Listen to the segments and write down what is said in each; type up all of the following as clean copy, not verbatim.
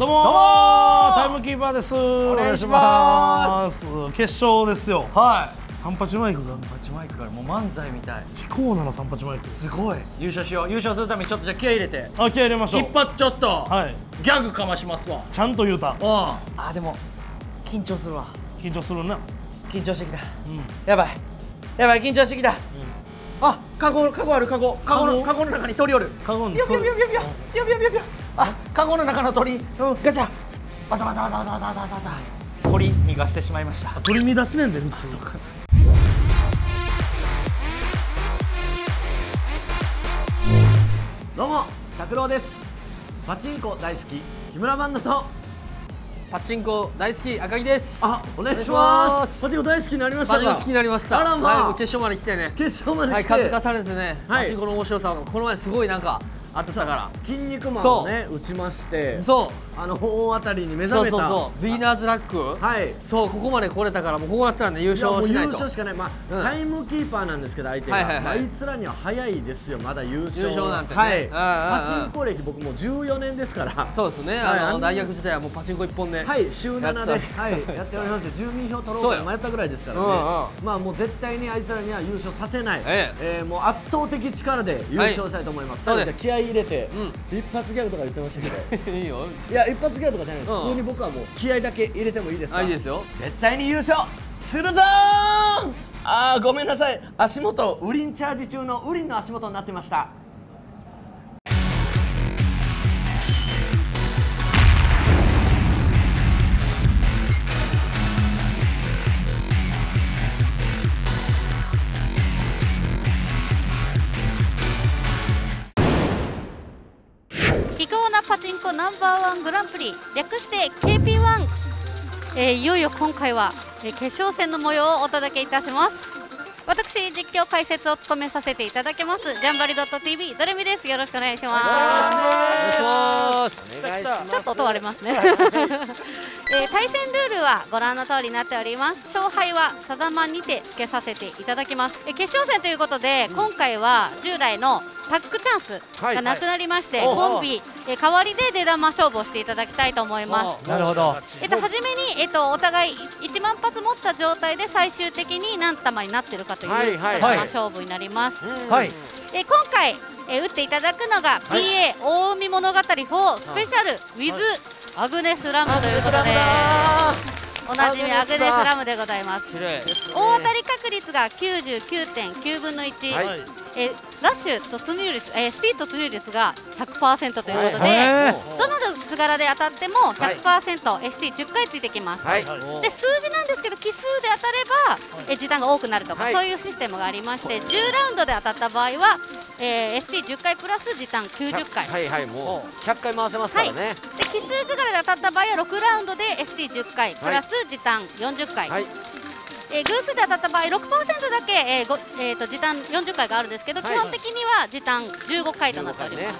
もどうもタイムキーパーです。 お願いします。 決勝ですよ。 は三八マイク。 い。8マイクからもう漫才みたい。 非コーナーの三八マイク。 すごい。優勝しよう。優勝するためにちょっとじゃあ気合い入れて。 あ、気合い入れましょう。 一発ちょっと。 はい。 ギャグかましますわ。 ちゃんと言うた。 あ、でも緊張するわ。 緊張するな。 緊張してきた。 うん。 やばい。やばい、緊張してきた。あ、カゴある、カゴの中に鳥おる。 カゴに。 ビョビョビョビョビョビョビョビョビョ。あ、カゴの中の鳥、ガチャ。バサバサバサバサバサバサバサ。鳥逃がしてしまいました。 取り乱すねんで普通。 どうも、拓郎です。パチンコ大好き木村バンドとパチンコ大好き赤木です。 お願いします。パチンコ大好きになりましたか。 パチンコ好きになりました。 あらまあ、 はい、決勝まで来てね。 決勝まで来て、 はい、数々されてね、 はい、 パチンコの面白さがこの前すごいなんかあってたから。 筋肉マンをね打ちまして、 そう。 大当たりに目覚めた。 そうビーナーズラック。はい。そう、ここまで来れたからもうここだったらね優勝しないと。 優勝しかない。まあ、タイムキーパーなんですけど相手が、あいつらには早いですよ。まだ優勝なんてね。 はい。パチンコ歴僕もう14年ですから。 そうですね。大学時代はもうパチンコ一本で。 はい、週7でやっておりまして、住民票取ろうか迷ったぐらいですからね。まあもう絶対にあいつらには優勝させない。もう圧倒的力で優勝したいと思います。じゃあ気合い入れて一発ギャグとか言ってましたけど。いいよ。いや一発ギャグとかじゃないです。普通に僕はもう気合だけ入れてもいいですか。 いいですよ。 絶対に優勝するぞー。ごめんなさい、足元ウリンチャージ中のウリンの足元になってました。 非コーナーパチンコナンバー1グランプリ略して KP1、いよいよ今回は、決勝戦の模様をお届けいたします。私実況解説を務めさせていただきますジャンバリ .tv ドレミです。よろしくお願いします。ちょっと音割れますね。対戦ルールはご覧の通りになっております。勝敗は定まにてつけさせていただきます。決勝戦ということで、今回は従来のタッグチャンスがなくなりまして、コンビ代わりで出玉勝負をしていただきたいと思います。 なるほど。 初めにお互い1万発持った状態で最終的に何玉になっているかという勝負になります。今回打っていただくのが PA 大海物語4スペシャル with アグネスラムということで、おなじみアグネスラムでございます。大当たり確率が 99.9 分の1、ラッシュ突入率、ST 突入率が 100% ということで、どの図柄で当たっても 100%ST10 回ついてきます。で、数字なんですけど奇数で当たれば時短が多くなるとか、そういうシステムがありまして、10ラウンドで当たった場合はST10 回プラス時短90回、 もう100回回せますからね。 で、奇数図柄で当たった場合は6ラウンドで ST10 回プラス時短40回、偶数で当たった場合 6% だけ、時短40回があるんですけど、基本的には時短15回となっております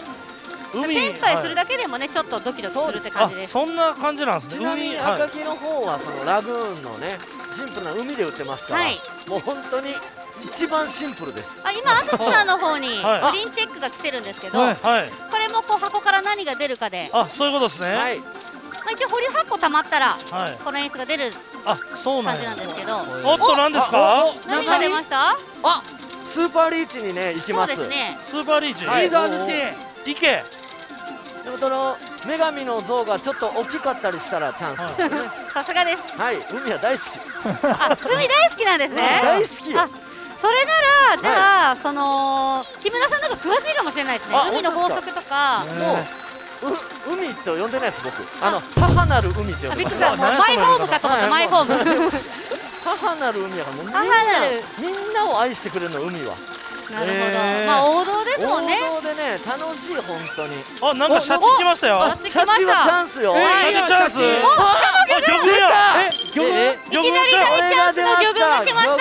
。1000回するだけでもね、ちょっとドキドキするって感じです。 そんな感じなんですね。 ちなみに赤木の方はそのラグーンのねシンプルな海で売ってますから、もう本当に一番シンプルです。 今淳さんの方にグリーンチェックが来てるんですけど、これもこう箱から何が出るかで、 そういうことですね。 一応保留8個たまったらこの演出が出る感じなんですけど、 おっと何ですか。 何が出ました。 スーパーリーチにね行きます。 そうですね。 スーパーリーチいいぞ淳。 いけ。 でもその女神の像がちょっと大きかったりしたらチャンスですね。 さすがです。 はい、海は大好き。 海大好きなんですね。 大好きよ。 それならじゃあその木村さんの方が詳しいかもしれないですね。海の法則とか。 海と呼んでないです僕。母なる海って呼んでます。 マイホームかと思った。マイホーム。 母なる海やからもうみんなを愛してくれるの海は。 なるほど。まあ王道ですもんね。 王道でね楽しい本当に。 なんかシャチ来ましたよ。 シャチはチャンスよ。 シャチチャンス。 魚群や。 いきなり大チャンスの魚群が来ました。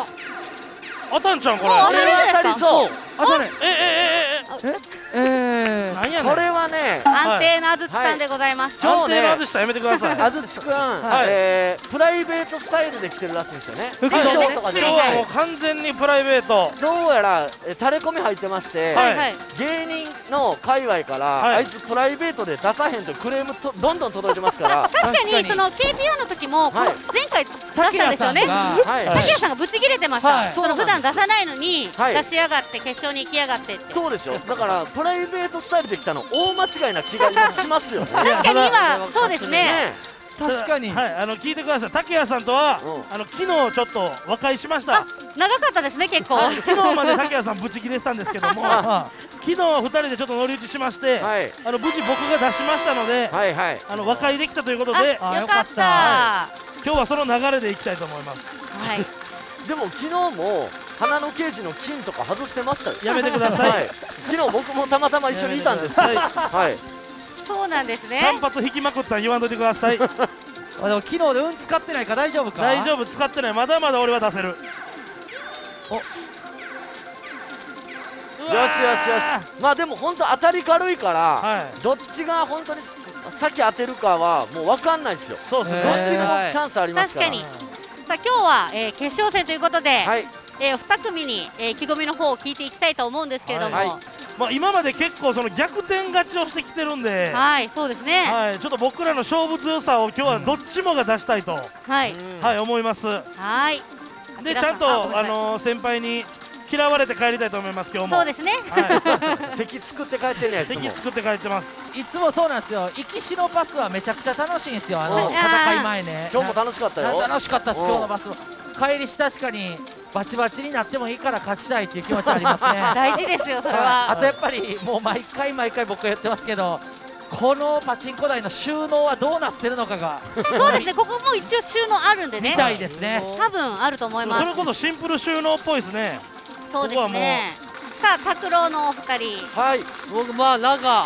当たんちゃんこれ。 当たりそう。 当たれ。 なんやねん。 これはね、 安定のあずちさんでございます。 安定のあずちさんやめてください。 あずちくん、プライベートスタイルで来てるらしいんですよね。 今日はもう完全にプライベート。 どうやらタレコミ入ってまして、芸人の界隈からあいつプライベートで出さへんとクレームどんどん届いてますから。 確かにその KP1 の時も前回出したんですよね。竹谷さんがブチ切れてました。その普段出さないのに出しやがって決勝に行きやがってって。 そうでしょ。だからプライベートスタイルで来たの大間違いな気が今しますよね。 確かに今そうですね。 確かに。聞いてください。竹谷さんとは昨日ちょっと和解しました。 長かったですね結構。 昨日まで竹谷さんブチ切れてたんですけども、昨日は2人でちょっと乗り打ちしまして、無事僕が出しましたので、和解できたということで、 よかった。 今日はその流れでいきたいと思います。 はい。 でも昨日も花のケージの金とか外してましたよ。 やめてください。 昨日僕もたまたま一緒にいたんです。はい。 そうなんですね。 単発引きまくったん言わんといてください。 でも昨日で運使ってないか大丈夫か。 大丈夫、使ってない。まだまだ俺は出せる。 よしよしよし。まあでも本当当たり軽いから、どっちが本当に先当てるかはもう分かんないですよ。 そうですね。 どっちにもチャンスありますから。 確かに。さあ今日は決勝戦ということで、2組に意気込みの方を聞いていきたいと思うんですけれども、 まあ今まで結構その逆転勝ちをしてきてるんで、 そうですね。 ちょっと僕らの勝負強さを今日はどっちもが出したいと思います。でちゃんと先輩に嫌われて帰りたいと思います。今日もそうですね。 敵作って帰ってるやつ。 敵作って帰ってます。 いつもそうなんですよ。行きしのバスはめちゃくちゃ楽しいんですよ。戦い前ね。 今日も楽しかったよ。 楽しかったです。今日のバス。帰りし確かにバチバチになってもいいから勝ちたいっていう気持ちありますね。 大事ですよそれは。 あとやっぱりもう毎回僕が言ってますけど、このパチンコ台の収納はどうなってるのかが。 そうですね。ここも一応収納あるんでね。 みたいですね。 多分あると思います。 それこそシンプル収納っぽいですね。 そうですね。さあ拓郎のお二人。 僕なんか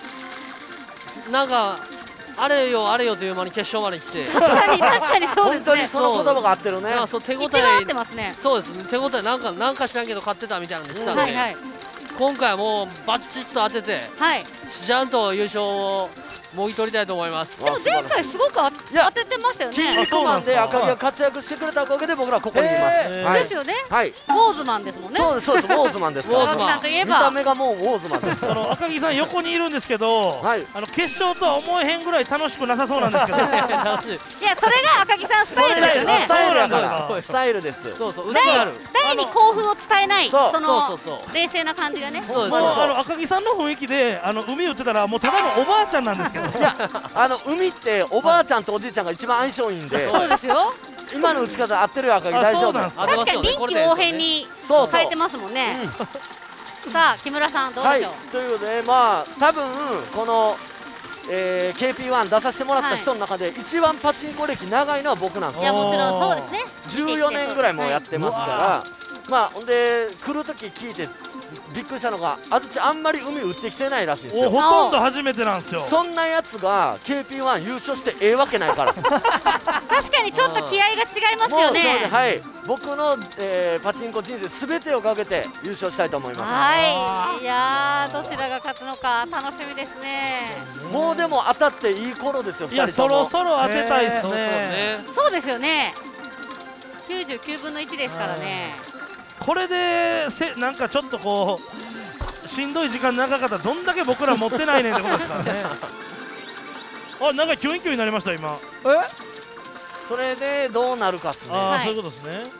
あれよという間に決勝まで来て。 確かにそうですね。 本当にその言葉が合ってるね。 手応え合ってますね。 そうですね。手応えなんか知らんけど勝ってたみたいなのでしたんで、今回はもうバッチッと当てて、ちゃんと優勝をもぎ取りたいと思います。 でも前回すごく当ててましたよね。 筋肉マンで赤木が活躍してくれたおかげで僕らここにいます。 ですよね。ウォーズマンですもんね。 そうですウォーズマンです。 赤木さんといえば見た目がもうウォーズマンです。 赤木さん横にいるんですけど、決勝とは思えへんぐらい楽しくなさそうなんですけど。いやそれが赤木さんスタイルですよね。 スタイルだからスタイルです。 誰に興奮を伝えないその冷静な感じがね。 赤木さんの雰囲気で海打ってたらもうただのおばあちゃんなんですけど。 いや海っておばあちゃんとおじいちゃんが一番相性いいんで。 そうですよ。 今の打ち方合ってるよ赤木大丈夫。 確かに臨機応変に変えてますもんね。さあ木村さんどうでしょう。 ということでまあ多分このKP1 出させてもらった人の中で一番パチンコ歴長いのは僕なんですよ。 いやもちろんそうですね。 14年ぐらいもうやってますから、まあほんで来る時聞いてびっくりしたのが、あずちあんまり海打ってきてないらしいんですよ。 ほとんど初めてなんですよ。 そんなやつが KP1 優勝してええわけないから。 確かにちょっと気合が違いますよね。 はい、僕のパチンコ人生全てをかけて優勝したいと思います。 はい、いやどちらが勝つのか楽しみですね。 もうでも当たっていい頃ですよ。 いやそろそろ当てたいですね。 そうですよね。99分の1ですからね。 これでなんかちょっとこうしんどい時間長かったらどんだけ僕ら持ってないねんってことですからね。なんかキュインキュインになりました今。 それでどうなるかっすね。 そういうことですね。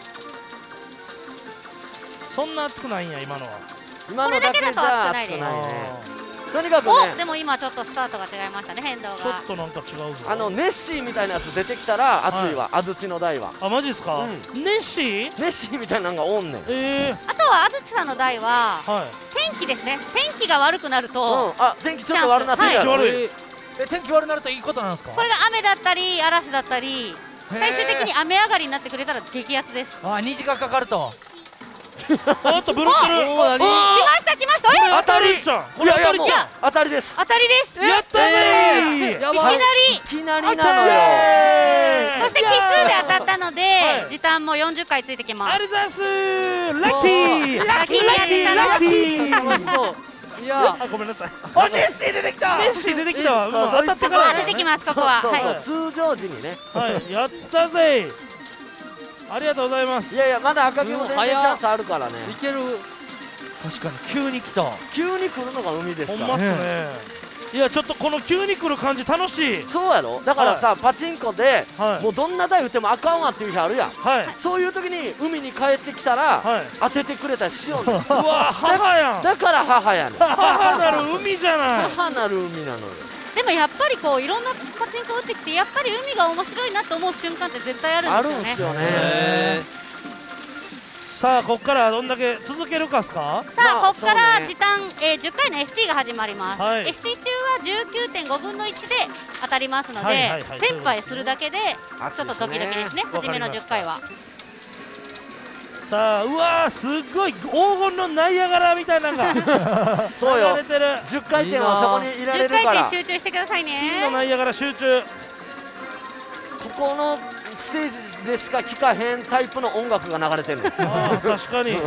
そんな熱くないんや今のは。 今のだけじゃ熱くないね。とにかくね。 でも今ちょっとスタートが違いましたね。変動がちょっとなんか違うぞ。 ネッシーみたいなやつ出てきたら熱いわ。あずちの台は。 マジですか。ネッシーみたいなのがおんねん。 あとはあずちさんの台は天気ですね。天気が悪くなると天気ちょっと悪なってるやろ。 天気悪くなるといいことなんですか。 これが雨だったり嵐だったり最終的に雨上がりになってくれたら激アツです。 虹がかかると。 おっとブロックル。 来ました。 当たり。これ当たりです。 当たりです。 やったね。 いきなりなのよ。 そして奇数で当たったので時短も40回ついてきます。 ありがとうございます。ラッキー。 先に当てたの。 楽しそう。 いやごめんなさい。あ、ネッシー出てきた。ネッシー出てきたわ。当たってそこは出てきます。ここは。 通常時にね。 はい、やったぜ。ありがとうございます。 いやいや、まだ赤城も全然チャンスあるからね。 いける。 確かに急に来た。 急に来るのが海ですから。 ほんまっすね。いや、ちょっとこの急に来る感じ楽しい。 そうやろ。だからさ、パチンコでもうどんな台打ってもあかんわっていう日あるやん。そういう時に海に帰ってきたら当ててくれたりしようね。 うわ、母やん。 だから母やねん。 母なる海じゃない。 母なる海なのよ。 でもやっぱりこういろんなパチンコ打ってきて、やっぱり海が面白いなと思う瞬間って絶対あるんですよね。 あるんですよね。 さあ、ここからどんだけ続けるかすか。 さあ、ここから時短、10回の ST が始まります。ST 中は 19.5 分の1で当たりますので、1000杯するだけでちょっとドキドキですね、初めの10回は。 さあ、うわー、すごい黄金のナイアガラみたいなのがそうよ。 流れてる。 10回転はそこにいられるから。 10回転集中してくださいね。 金のナイアガラ集中。 ここのステージでしか聴かへんタイプの音楽が流れてるの。 確かに。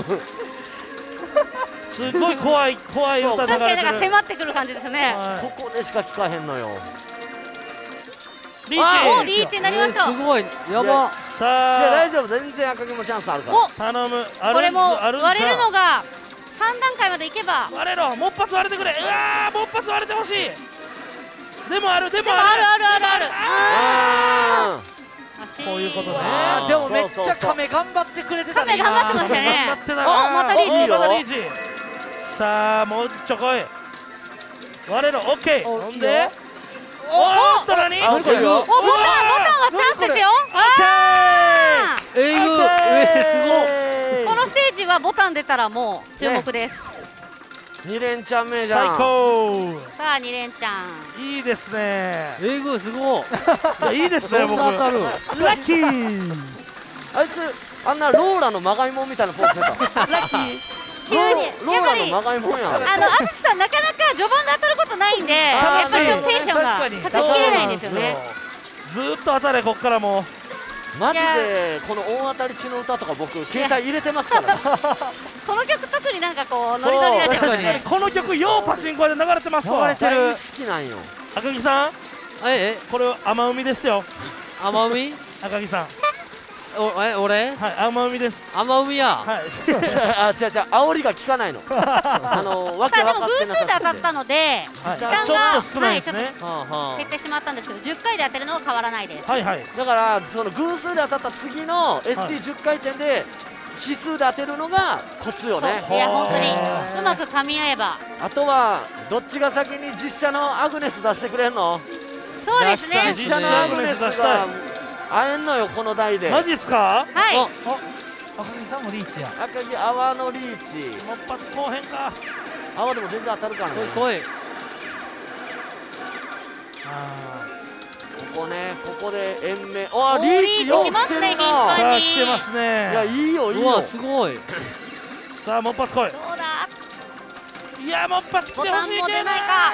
すごい怖い歌流れてる。 確かになんか迫ってくる感じですね。 ここでしか聴かへんのよ。 リーチ。 リーチになりました。 すごい、やば。 さあ、 大丈夫、全然赤城もチャンスあるから。 頼む。 これも割れるのが3段階までいけば。 割れろ、もう一発割れてくれ。うわー、もう一発割れてほしい。でもある。 ある。 こういうことね。 でもめっちゃ亀頑張ってくれてたね。 亀頑張ってましたね。お、またリーチ。 さあ、もうちょこい。割れろ、オッケー。ほんで、おっと何？ ボタンはチャンスですよ。 すごい。 このステージはボタン出たらもう注目です。 2連チャン目じゃん。 最高。 さあ、2連チャン。 いいですね。 すごい。 いいですね、僕。ラッキー。 あいつあんなローラのまがいもんみたいなポーズしてた。 ラッキー。 急にやっぱりまがいもんやん。 淳さんなかなか序盤で当たることないんで、やっぱりテンションが立てきれないんですよね。 ずーっと当たれ、こっからもマジでこの大当たり血の歌とか僕携帯入れてますからね。 この曲特になんかこうノリノリな曲ですね。 この曲ようパチンコで流れてますわ。 大好きなんよ。 赤城さん、これ甘海ですよ。 甘海？ 赤城さん。 俺？ はい、甘海です。 甘海や。 はい。あ、違う煽りが効かないの。わけ分かってなさ偶数で当たったので時間がちょっと減ってしまったんですけど、10回で当てるのは変わらないです。 はいはい。だからその偶数で当たった次の ST10 回転で奇数で当てるのがコツよね。 いや本当にうまく噛み合えば。 あとはどっちが先に実写のアグネス出してくれんの？ そうですね。 実写のアグネスが会えんのよ、この台で。 マジっすか？ はい。 赤城さんもリーチや。 赤城泡のリーチ。 もう一発後編か。 泡でも全然当たるからね。 来い。 ここね、ここで延命。あ、リーチよく来てるな。 さあ来てますね。 いや、いいよいいよ。 うわすごい。 さあもう一発来い。 どうだ？ いやもう一発来てほしいけどな。 ボタンも出ないか。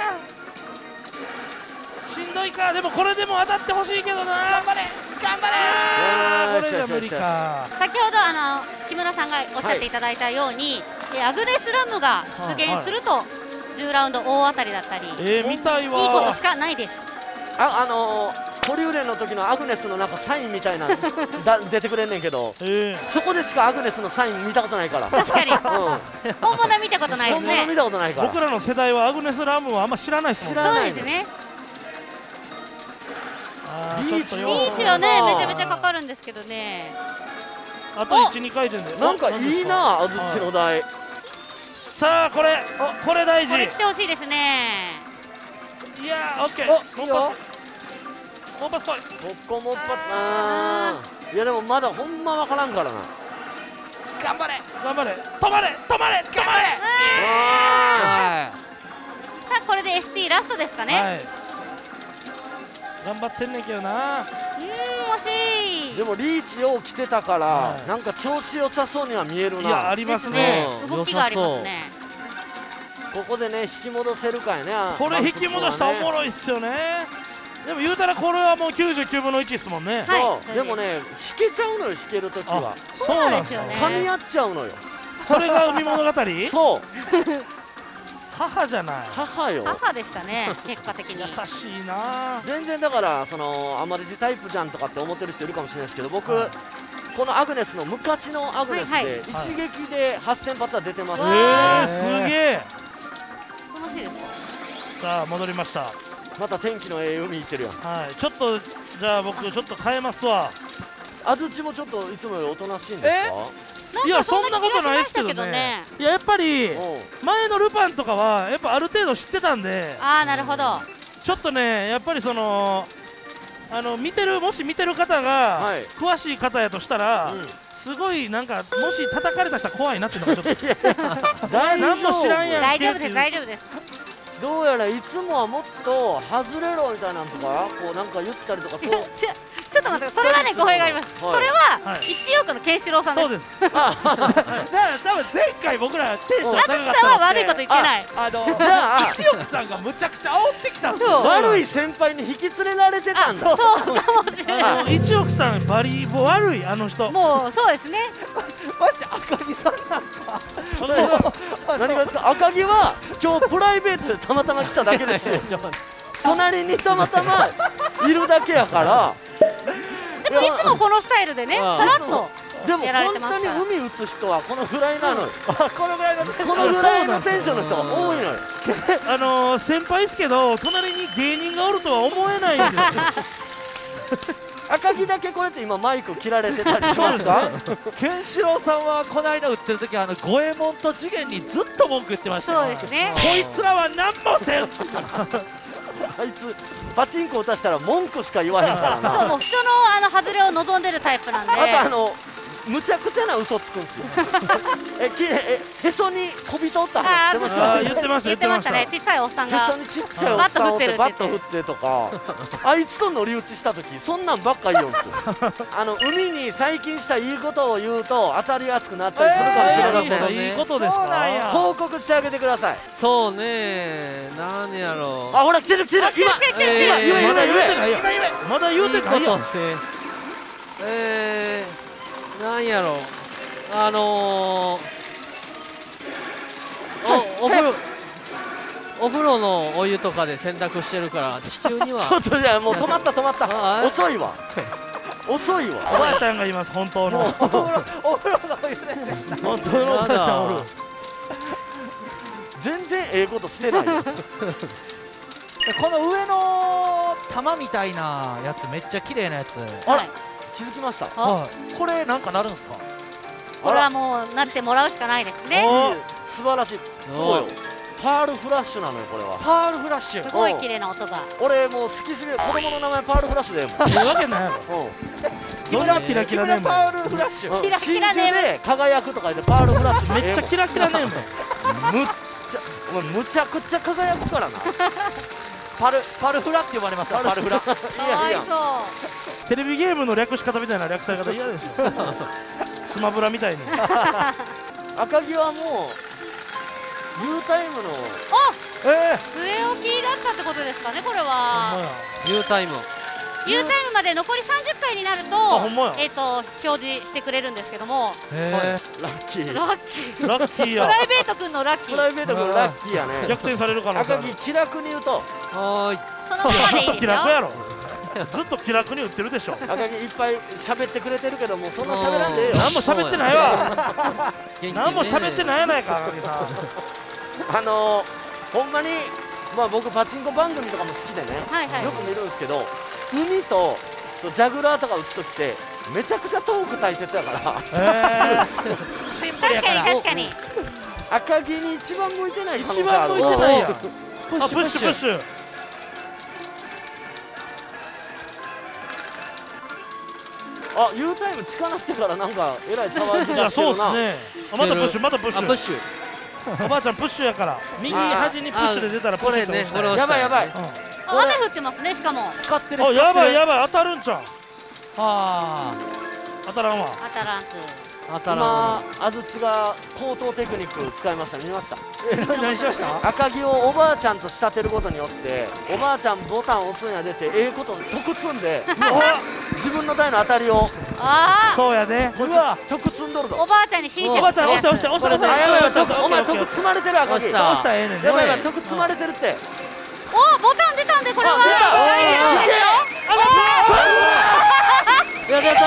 しんどいか。でもこれでも当たってほしいけどな。頑張れ頑張れ。これじゃ無理か。 先ほど木村さんがおっしゃっていただいたように、アグネスラムが出現すると10ラウンド大当たりだったり、 見たいわ。 いいことしかないです。 トリウレンの時のアグネスのなんかサインみたいな出てくれんねんけど、そこでしかアグネスのサイン見たことないから。 確かに。本物見たことないですね。 本物見たことないから。 僕らの世代はアグネスラムはあんま知らないっすもん。 そうですね。 リーチはねめちゃめちゃかかるんですけどね。 あと1、2回転で。 なんかいいな、あずっちの台。 さあこれ大事。 これ来てほしいですね。 いやー、オッケー。もう一発来い。 ここもう一発。いやでもまだほんま分からんからな。 頑張れ頑張れ。止まれ止まれ止まれ。 さあこれで ST ラストですかね。 頑張ってんねんけどな。 惜しい。 でもリーチよう来てたからなんか調子良さそうには見えるな。 いやありますね。 動きがありますね。 ここでね引き戻せるかやね。 これ引き戻したらおもろいっすよね。でも言うたらこれはもう99分の1っすもんね。 はいでもね引けちゃうのよ、引けるときは。 そうなんですよね。 噛み合っちゃうのよ。 それが海物語。 そう母じゃない。 母よ。 母でしたね、結果的に。 優しいな。 全然だからそのアマレジタイプじゃんとかって思ってる人いるかもしれないですけど、僕このアグネスの昔のアグネスで一撃で8000発は出てます。 すげえ。 楽しいですか。 さあ戻りました。 また天気のええ海行ってるやん。 はい、ちょっとじゃあ僕ちょっと変えますわ。 安土もちょっといつもよりおとなしいんですか？ いやそんなことないですけどね。いややっぱり前のルパンとかはやっぱある程度知ってたんで。 ああなるほど。 ちょっとねやっぱりそのもし見てる方が詳しい方やとしたら、すごいなんかもし叩かれた人は怖いなっていうのがちょっと何も知らんやん。 大丈夫です大丈夫です。 どうやらいつもはもっと外れろみたいなんとかこうなんか言ったりとかそう。 ちょっと待って、それはね語弊があります。それは一億のケンシロウさんです。 そうです。だから多分前回僕らテンション高かったのって。 さんは悪いこと言ってない。 じゃあ一億さんがむちゃくちゃ煽ってきたんですよ。 悪い先輩に引き連れられてたんだ。 そうかもしれない。 一億さんバリ悪いあの人。 もうそうですね。 マジ赤木さんなんか。 何がですか？赤木は今日プライベートでたまたま来ただけですよ。隣にたまたまいるだけやから。 でもいつもこのスタイルでね、さらっとでも本当に海打つ人はこのぐらいなのよ。 このぐらいのテンションの人が多いのよ。 先輩ですけど隣に芸人がおるとは思えないんですよ。 赤木だけこれって今マイク切られてたりしますか？ ケンシロウさんはこの間打ってる時五右衛門と次元にずっと文句言ってましたよ。 そうですね。 こいつらは何もせん。 あいつパチンコ打たしたら文句しか言わへんからな。 そうもう人の外れを望んでるタイプなんで。 あとむちゃくちゃな嘘つくんですよ。へそに小人おった話してました。 言ってました言ってましたね。小さいおっさんがへそにちっちゃいおっさんおってバット振ってとか、あいつと乗り打ちした時そんなんばっか言うんですよ。海に最近したいいことを言うと当たりやすくなったりするかもしれません。 いいことですか？ 報告してあげてください。 そうね、なんやろう。 あほら来てる来てる今まだ言うてないやん。 なんやろう。お風呂のお湯とかで洗濯してるから地球にはちょっとじゃもう止まった遅いわ遅いわ。 おばあちゃんがいます。本当のお風呂のお湯で本当のおばあちゃんおる。 全然ええことしてないよ。 この上の玉みたいなやつめっちゃ綺麗なやつ。 あら気づきました。 これなんかなるんすか？ これはもうなってもらうしかないですね。 素晴らしい。そうよ。パールフラッシュなのよこれは。 パールフラッシュ。 すごい綺麗な音が。 俺もう好きすぎる。子供の名前パールフラッシュでもん。 いうわけないやろ。どんなキラキラネーム。 パールフラッシュ。 キラキラネーム。 真珠で輝くとか言ってパールフラッシュ。 めっちゃキラキラネーム。 むちゃくちゃ輝くからな。 パルフラって呼ばれます。パルフラ。 かわいそう。 テレビゲームの略し方みたいな略され方嫌でしょ。スマブラみたいに。 赤木はもう U タイムの据え置きだったってことですかねこれは。 U タイム U タイムまで残り30回になると表示してくれるんですけども。 ラッキーラッキーや。 プライベート君のラッキー。 プライベート君のラッキーやね。 逆転されるかな。 赤木気楽に言うとそのままでいいですよ。 気楽やろ。ずっと気楽に売ってるでしょ。 赤木いっぱい喋ってくれてるけどもそんな喋らんでええよ。 何も喋ってないわ。何も喋ってないやないか赤木さん。 ほんまに僕パチンコ番組とかも好きでねよく見るんですけど海とジャグラーとか打つ時ってめちゃくちゃトーク大切やから。 シンプルやから。 確かに赤木に一番向いてない可能一性ある。 番向いてないやん。プッシュプッシュ。 あ U タイム近なってからなんかえらい騒ぎ出してるな。 いやそうですね。またプッシュまたプッシュ。 プッシュ。 おばあちゃんプッシュやから右端にプッシュで出たらプッシュってこれね。 やばいやばい。 雨降ってますねしかも。 使ってる。 あやばいやばい当たるんちゃう。当たらんわ。 当たらんす。 今安土が高等テクニック使いました。見ました。 何しました？ 赤木をおばあちゃんと仕立てることによっておばあちゃんボタン押すんや出てええこと得積んで自分の台の当たりをああそうやで。 うわ得積んどるぞ。 おばあちゃんに親切。 おばあちゃん押して押して押して。 やばいやばい、お前得積まれてる赤木。 押した押したらええねん。 やばいやばい、得積まれてるって。 おボタン出たんでこれは大丈夫ですよ。 やった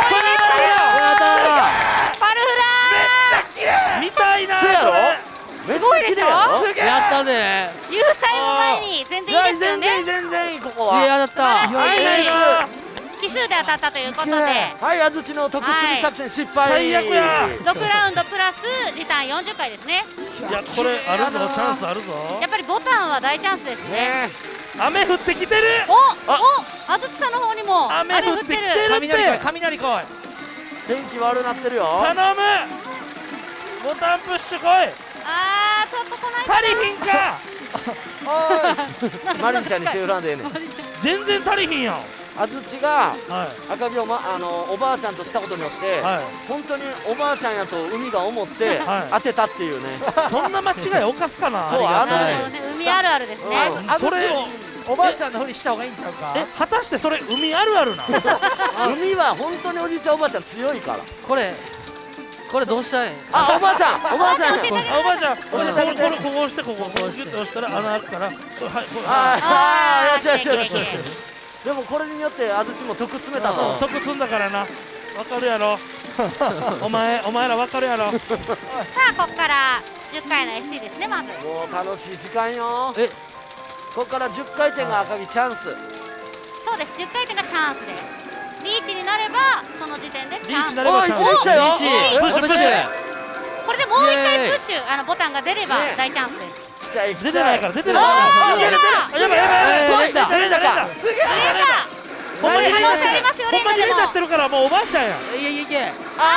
パルフラー。 見たいな。 そうやろ。めっちゃ綺麗やろ。 やったね。 U タイム前に全然いいですよね。 全然いいここは。 やった。 はいナイス。 奇数で当たったということで、 はい安土の得積み作戦失敗。 最悪や。 6ラウンドプラス時短40回ですね。 いやこれあるぞ、チャンスあるぞ。 やっぱりボタンは大チャンスですね。 雨降ってきてる。 安土さんの方にも雨降ってる。 雷来い。 天気悪なってるよ。 頼む。ボタンプッシュ来い。 あーちょっと来ない。 足りひんか。 おいマリンちゃんに手裏んでええねん。 全然足りひんやん。 安土が赤城をおばあちゃんとしたことによって本当におばあちゃんやと海が思って当てたっていうね。 そんな間違い犯すかな。 そうあるね。海あるあるですね。 それをおばあちゃんのふりした方がいいんちゃうか。 果たしてそれ海あるあるな。 海は本当におじいちゃんおばあちゃん強いから。 これどうしたらいい？ あおばあちゃんおばあちゃんここ押してここギュッと押したら穴開くから。 ああよしよしよしよし。でもこれによって安土も得詰めたぞ。 得積んだからな。わかるやろ。お前らわかるやろ。 さあここから10回の SC ですねまず。 もう楽しい時間よ。ここから10回転が赤木チャンス。 そうです、10回転がチャンスです。リーチになればその時点でチャンス。 おい来たよ。 プッシュ。 これでもう1回プッシュボタンが出れば大チャンスです。 出てないから出てないから。やばいやばい連打連打。ほんまに連打してるからもうおばあちゃんや。 いけ。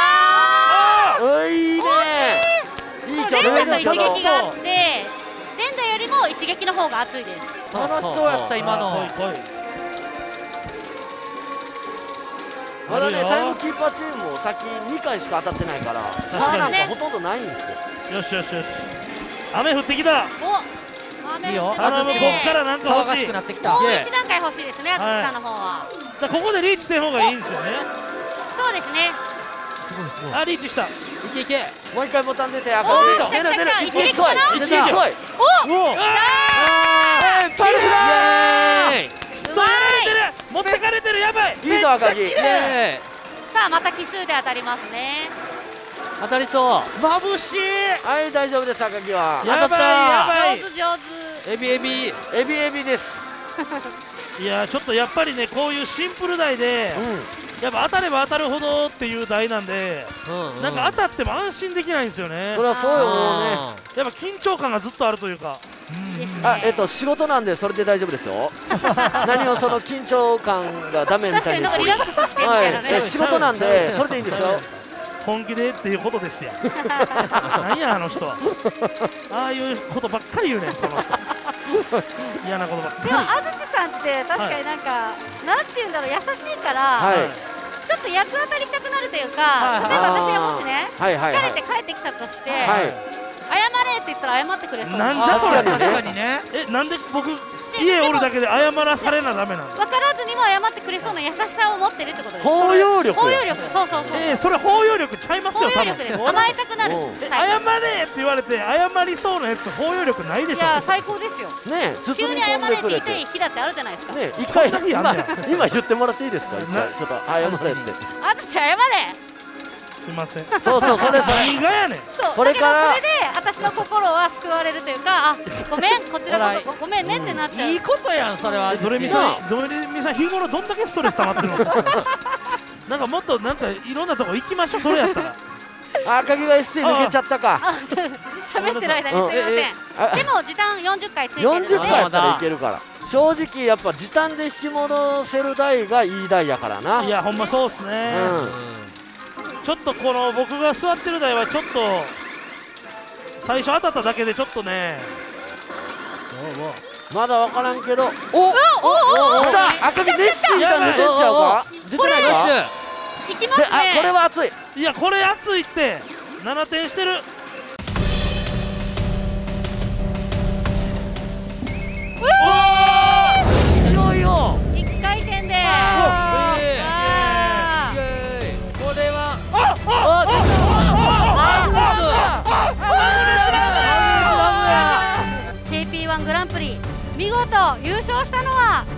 いいね。 連打と一撃があって連打よりも一撃の方が熱いです。 楽しそうやった今の。 まだねタイムキーパーチームも先2回しか当たってないから差なんかほとんどないんですよ。 よしよしよし。雨降ってきた。 いいよ。 頼むこっからなんか欲しい。 もう1段階欲しいですね、安土さんの方は。 ここでリーチせん方がいいんですよね。 そうですね。 あリーチした。 いけ。 もう1回ボタン出て赤木。出る一撃かな。 一撃来い。 おお。 パルフラー。 そうやられてる。持ってかれてるやばい。 いいぞ赤木。 さあまた奇数で当たりますね。 当たりそう。 眩しい。 はい大丈夫です赤木は。 やばいやばい。 上手。 エビです。 いやちょっとやっぱりねこういうシンプル台でやっぱ当たれば当たるほどっていう台なんでなんか当たっても安心できないんですよね。 それはそうよもうね。 やっぱ緊張感がずっとあるというか。 仕事なんでそれで大丈夫ですよ。何をその緊張感がダメみたいに。 確かになんかリラックスしてみたいなね。 仕事なんでそれでいいんですよ。 本気でっていうことですよ。何やあの人は。ああいうことばっかり言うねんこの人。嫌なことばっかり。 でも安土さんって確かになんかなんていうんだろう優しいからちょっと八つ当たりしたくなるというか、例えば私がもしね疲れて帰ってきたとして謝れって言ったら謝ってくれそう。 なんじゃそれ。 確かにね。 なんで僕家おるだけで謝らされなダメなの。 分からずにも謝ってくれそうな優しさを持ってるってことです。 包容力。 包容力。そうそうそう。 それ包容力ちゃいますよ多分。 甘えたくなる。 謝れって言われて謝りそうなやつ包容力ないでしょ。 いや最高ですよ。 ね急に謝れって言いたい日だってあるじゃないですか。 ね一回今言ってもらっていいですか。ちょっと謝れって。 安土謝れ。 すいません。 そうそれ何がやねん。 これからそれで私の心は救われるというか、あごめんこちらこそごめんねってなっちゃう。 いいことやんそれは。 ドレミさん日頃どんだけストレス溜まってるの。なんかもっとなんかいろんなとこ行きましょうそれやったら。 赤木が ST 抜けちゃったか。 喋ってる間にすいません。でも時短40回ついてるので。 40回やったらいけるから。正直やっぱ時短で引き戻せる台がいい台やからな。 いやほんまそうっすね。ちょっとこの僕が座ってる台はちょっと最初当たっただけでちょっとねまだ分からんけど。お来た赤木ネッシーが抜けちゃうか。出てないか。 いきますね。 これは熱い。 いやこれ熱いって7点してる。 いよいよ 1回転で。 1グランプリ見事優勝したのは